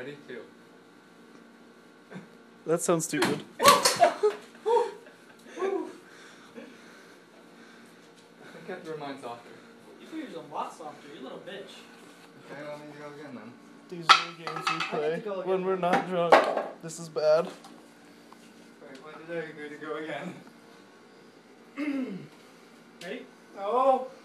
Ready? 2. That sounds stupid. I think I have to remind softer. You feel yours a lot softer, you little bitch. Okay, well, I need to go again then. These are the games we play when we're not drunk. This is bad. Wait, when did I agree to go again? Ready? No!